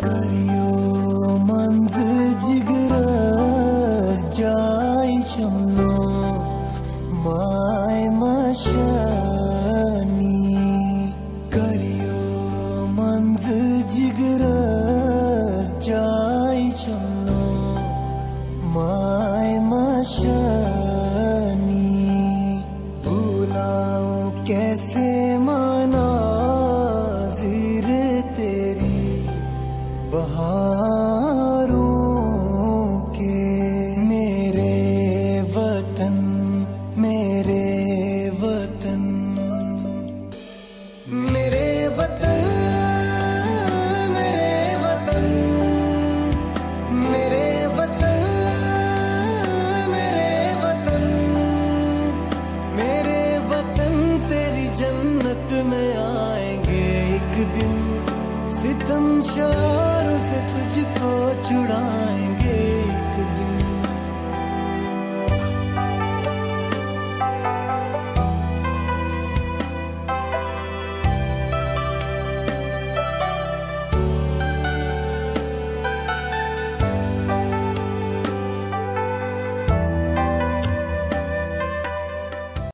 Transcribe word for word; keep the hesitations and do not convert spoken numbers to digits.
करियो मंज जिगरस जाय चमनो माय मशानी करियो मंज जिगरस जाय चमनो माय मशानी भूलाऊं कैसे मनाज़िर तेरी बहारों के मेरे वतन मेरे वतन मेरे वतन मेरे वतन मेरे वतन मेरे वतन मेरे वतन तेरी जन्नत में आएंगे एक दिन सितम शाह